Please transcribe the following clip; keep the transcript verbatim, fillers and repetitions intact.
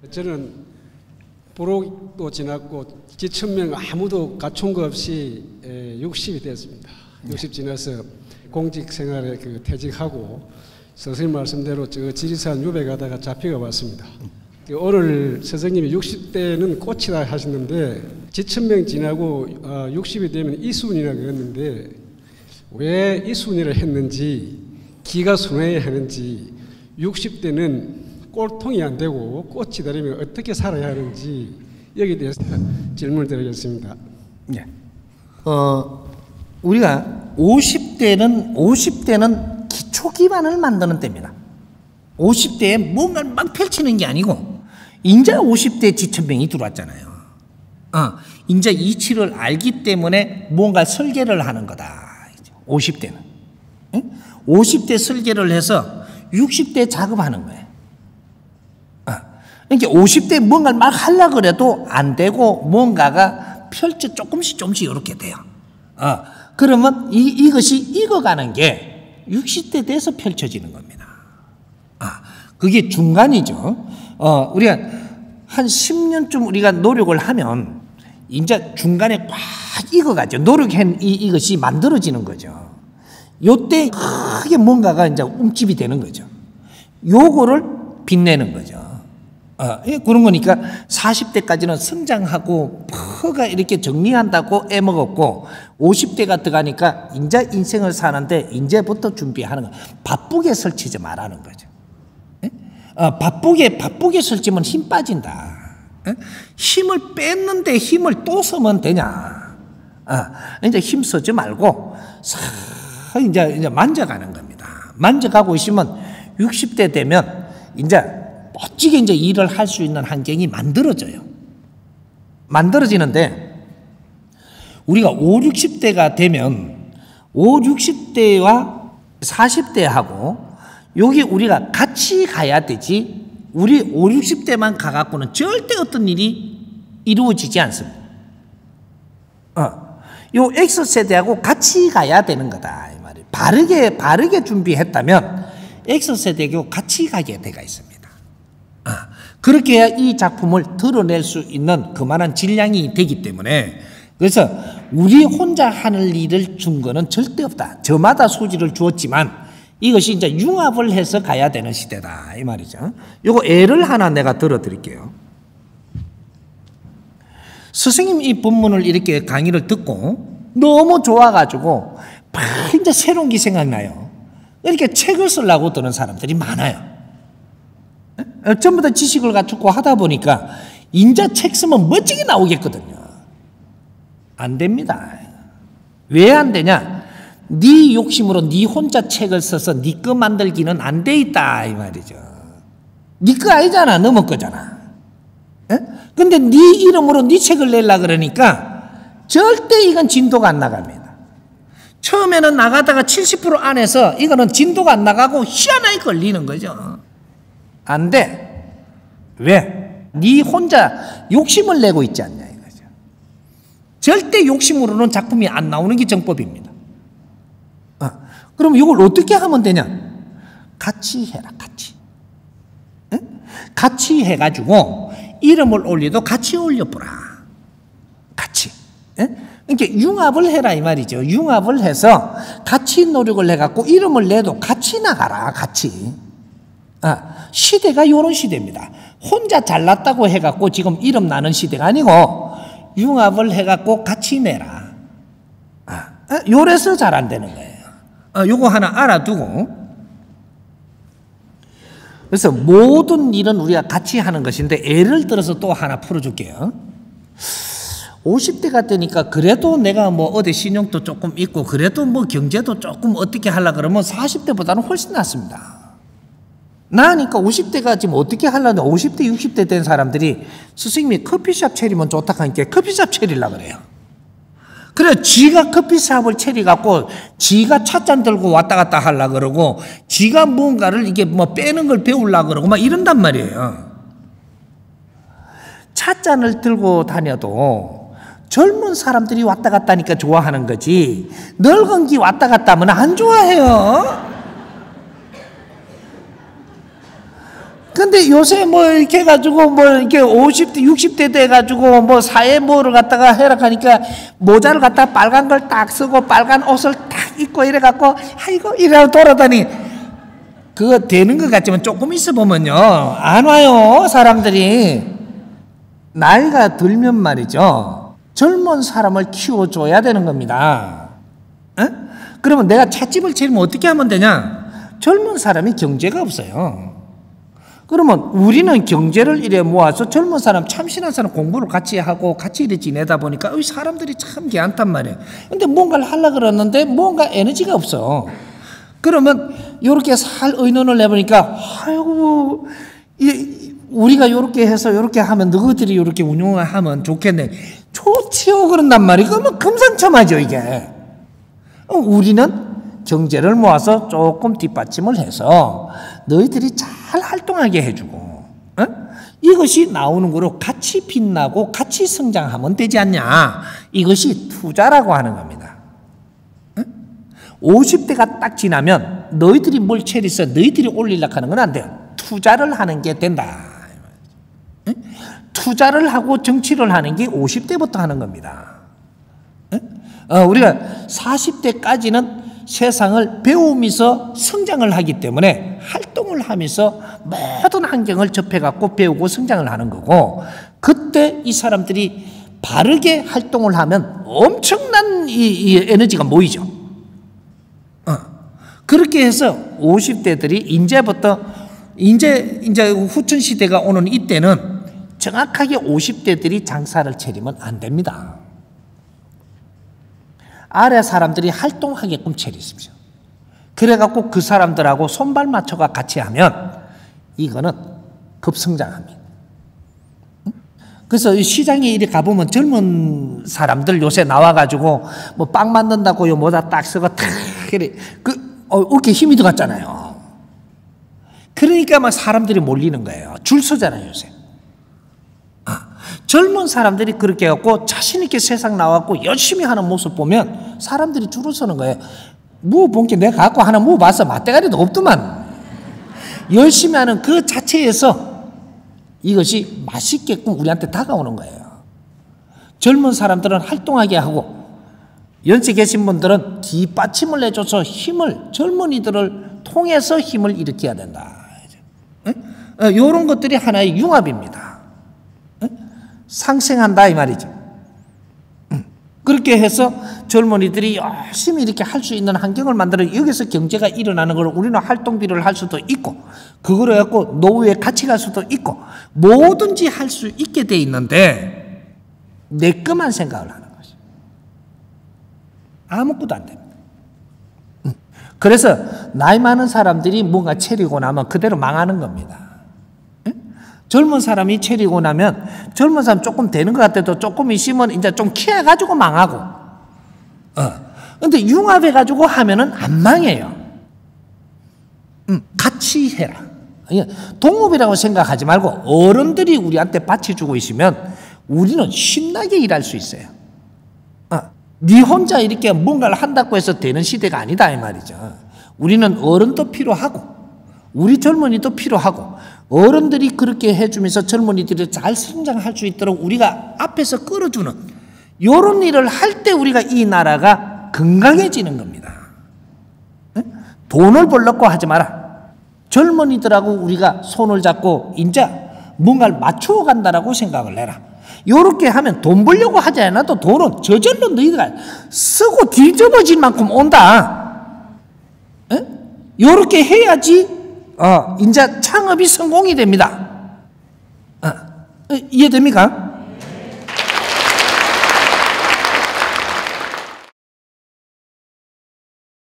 저는 보록도 지났고 지천명 아무도 갖춘 거 없이 육십이 됐습니다. 육십 지나서 공직 생활에 그 퇴직하고 선생님 말씀대로 저 지리산 유배 가다가 잡혀가 왔습니다. 오늘 선생님이 육십 대는 꽃이라 하시는데 지천명 지나고 육십이 되면 이순이라고 했는데 왜 이순이를 했는지 기가 순해야 하는지 육십 대는 꼴통이 안 되고 꽃이 되려면 어떻게 살아야 하는지 여기에 대해서 질문을 드리겠습니다. 네. 어, 우리가 오십 대는 오십 대는 기초 기반을 만드는 때입니다. 오십 대에 뭔가를 막 펼치는 게 아니고 이제 오십 대 지천명이 들어왔잖아요. 어, 이제 이치를 알기 때문에 뭔가 설계를 하는 거다. 오십 대는. 응? 오십 대 설계를 해서 육십 대 작업하는 거예요. 그러니까 오십 대 뭔가를 막 하려고 그래도 안 되고 뭔가가 펼쳐 조금씩 조금씩 이렇게 돼요. 어, 그러면 이, 이것이 익어가는 게 육십 대 돼서 펼쳐지는 겁니다. 아, 그게 중간이죠. 어, 우리가 한 십 년쯤 우리가 노력을 하면 이제 중간에 꽉 익어가죠. 노력한 이, 이것이 만들어지는 거죠. 요때 크게 뭔가가 이제 움집이 되는 거죠. 요거를 빛내는 거죠. 어, 그런 거니까 사십 대까지는 성장하고 퍼가 이렇게 정리한다고 애먹었고 오십 대가 들어가니까 이제 인생을 사는데 이제부터 준비하는 거. 바쁘게 설치지 말라는 거죠. 어, 바쁘게 바쁘게 설치면 힘 빠진다. 에? 힘을 뺐는데 힘을 또 쓰면 되냐? 어, 이제 힘 쓰지 말고 싹 이제 이제 만져가는 겁니다. 만져가고 있으면 육십 대 되면 이제 멋지게 이제 일을 할 수 있는 환경이 만들어져요. 만들어지는데 우리가 오, 육십 대가 되면 오, 육십 대와 사십 대하고 여기 우리가 같이 가야 되지 우리 오, 육십 대만 가갖고는 절대 어떤 일이 이루어지지 않습니다. 어, 요 X세대하고 같이 가야 되는 거다 이 말이에요. 바르게 바르게 준비했다면 X세대하고 같이 가게 돼가 있습니다. 아, 그렇게 해야 이 작품을 드러낼 수 있는 그만한 질량이 되기 때문에 그래서 우리 혼자 하는 일을 준 거는 절대 없다. 저마다 소지를 주었지만 이것이 이제 융합을 해서 가야 되는 시대다 이 말이죠. 요거 예를 하나 내가 들어 드릴게요. 스승님 이 본문을 이렇게 강의를 듣고 너무 좋아가지고 막 이제 새로운 게 생각나요. 이렇게 책을 쓰려고 드는 사람들이 많아요. 전부 다 지식을 갖추고 하다 보니까 인자 책 쓰면 멋지게 나오겠거든요. 안 됩니다. 왜 안 되냐? 네 욕심으로 네 혼자 책을 써서 네 거 만들기는 안 돼 있다 이 말이죠. 네 거 아니잖아. 너무 거잖아. 에? 근데 네 이름으로 네 책을 내려고 그러니까 절대 이건 진도가 안 나갑니다. 처음에는 나가다가 칠십 퍼센트 안에서 이거는 진도가 안 나가고 희한하게 걸리는 거죠. 안 돼. 왜? 네 혼자 욕심을 내고 있지 않냐 이거죠. 절대 욕심으로는 작품이 안 나오는 게 정법입니다. 어, 그럼 이걸 어떻게 하면 되냐? 같이 해라, 같이. 에? 같이 해가지고 이름을 올려도 같이 올려보라. 같이. 에? 그러니까 융합을 해라 이 말이죠. 융합을 해서 같이 노력을 해갖고 이름을 내도 같이 나가라, 같이. 아, 시대가 이런 시대입니다. 혼자 잘났다고 해갖고 지금 이름 나는 시대가 아니고 융합을 해갖고 같이 내라. 아, 요래서 잘 안 되는 거예요. 아, 요거 하나 알아두고 그래서 모든 일은 우리가 같이 하는 것인데 예를 들어서 또 하나 풀어줄게요. 오십 대가 되니까 그래도 내가 뭐 어디 신용도 조금 있고 그래도 뭐 경제도 조금 어떻게 하려고 그러면 사십 대보다는 훨씬 낫습니다. 나니까 오십 대가 지금 어떻게 하려는데 오십 대, 육십 대 된 사람들이 스승님이 커피숍 차리면 좋다 하니까 커피숍 차리려고 그래요. 그래, 지가 커피숍을 차려갖고 지가 찻잔 들고 왔다 갔다 하려고 그러고 지가 뭔가를 이게 뭐 빼는 걸 배우려고 그러고 막 이런단 말이에요. 찻잔을 들고 다녀도 젊은 사람들이 왔다 갔다 하니까 좋아하는 거지 늙은 기 왔다 갔다 하면 안 좋아해요. 근데 요새 뭐 이렇게 해가지고 뭐 이렇게 오십 대, 육십 대 돼가지고 뭐 사회 뭐를 갖다가 해라 하니까 모자를 갖다가 빨간 걸 딱 쓰고 빨간 옷을 딱 입고 이래갖고 아이고 이래고 돌아다니 그거 되는 것 같지만 조금 있어 보면요 안 와요 사람들이. 나이가 들면 말이죠 젊은 사람을 키워줘야 되는 겁니다. 에? 그러면 내가 찻집을 차리면 어떻게 하면 되냐? 젊은 사람이 경제가 없어요. 그러면 우리는 경제를 이래 모아서 젊은 사람 참신한 사람 공부를 같이 하고 같이 이래 지내다 보니까 이 사람들이 참 괜찮단 말이에요. 근데 뭔가를 하려고 그러는데 뭔가 에너지가 없어. 그러면 이렇게 살 의논을 해보니까 아이고 이, 우리가 이렇게 해서 이렇게 하면 너희들이 이렇게 운영을 하면 좋겠네. 좋지요 그런단 말이에요. 그러면 금상첨화죠 이게. 우리는 경제를 모아서 조금 뒷받침을 해서 너희들이 잘 활동하게 해주고 어? 이것이 나오는 거로 같이 빛나고 같이 성장하면 되지 않냐. 이것이 투자라고 하는 겁니다. 어? 오십 대가 딱 지나면 너희들이 뭘 체리서 너희들이 올리려고 하는 건 안 돼요. 투자를 하는 게 된다. 어? 투자를 하고 정치를 하는 게 오십 대부터 하는 겁니다. 어? 어, 우리가 사십 대까지는 세상을 배우면서 성장을 하기 때문에 활동을 하면서 모든 환경을 접해갖고 배우고 성장을 하는 거고 그때 이 사람들이 바르게 활동을 하면 엄청난 이, 이 에너지가 모이죠. 어. 그렇게 해서 오십 대들이 이제부터 이제 이제 후천 시대가 오는 이때는 정확하게 오십 대들이 장사를 차리면 안 됩니다. 아래 사람들이 활동하게끔 차리십시오. 그래갖고 그 사람들하고 손발 맞춰가 같이 하면 이거는 급성장합니다. 그래서 시장에 이리 가보면 젊은 사람들 요새 나와가지고 뭐 빵 만든다고 요 모자 딱 쓰고 탁 이래 그 어, 어깨 힘이 들어갔잖아요. 그러니까 막 사람들이 몰리는 거예요. 줄 서잖아요 요새. 아, 젊은 사람들이 그렇게 해갖고 자신있게 세상 나와갖고 열심히 하는 모습 보면 사람들이 줄을 서는 거예요. 뭐 본 게 내가 갖고 하나 뭐 봤어. 맞대가리도 없더만. 열심히 하는 그 자체에서 이것이 맛있게끔 우리한테 다가오는 거예요. 젊은 사람들은 활동하게 하고 연세 계신 분들은 뒷받침을 해줘서 힘을 젊은이들을 통해서 힘을 일으켜야 된다. 이런 것들이 하나의 융합입니다. 상생한다 이 말이죠. 그렇게 해서 젊은이들이 열심히 이렇게 할 수 있는 환경을 만들어 여기서 경제가 일어나는 걸 우리는 활동비를 할 수도 있고 그걸 해갖고 노후에 같이 갈 수도 있고 뭐든지 할 수 있게 돼 있는데 내 것만 생각을 하는 것이 아무것도 안 됩니다. 그래서 나이 많은 사람들이 뭔가 차리고 나면 그대로 망하는 겁니다. 젊은 사람이 차리고 나면 젊은 사람 조금 되는 것 같아도 조금 있으면 이제 좀 키워가지고 망하고 어. 근데 융합해가지고 하면은 안 망해요. 음, 같이 해라. 동업이라고 생각하지 말고 어른들이 우리한테 받쳐주고 있으면 우리는 신나게 일할 수 있어요. 어. 네 혼자 이렇게 뭔가를 한다고 해서 되는 시대가 아니다 이 말이죠. 우리는 어른도 필요하고 우리 젊은이도 필요하고 어른들이 그렇게 해주면서 젊은이들이 잘 성장할 수 있도록 우리가 앞에서 끌어주는 이런 일을 할 때 우리가 이 나라가 건강해지는 겁니다. 돈을 벌려고 하지 마라. 젊은이들하고 우리가 손을 잡고 이제 뭔가를 맞추어 간다라고 생각을 해라. 이렇게 하면 돈 벌려고 하지 않아도 돈은 저절로 너희가 쓰고 뒤집어질 만큼 온다. 이렇게 해야지 어, 이제 창업이 성공이 됩니다. 어, 이해됩니까?